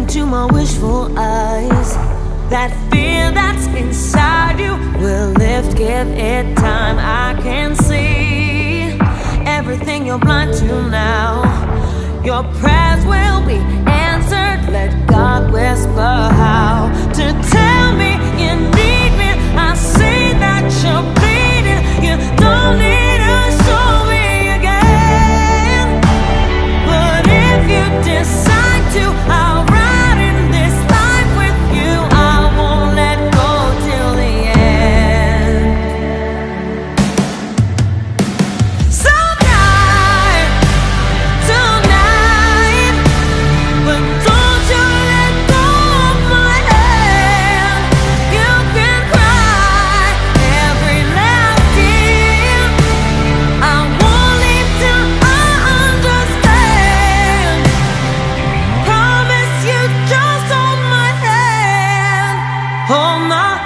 into my wishful eyes. That fear that's inside you will lift, give it time. I can see everything you're blind to now. Your prayers will be answered. Let God whisper how to tell me you need me. I see that you're bleeding. You don't need to show me again. But if you decide to, I'll ride in this life with you. I won't let go till the end. So tonight, but don't you let go of my hand. You can cry every last tear. I won't leave till I understand. Promise you, just hold my hand. Hold my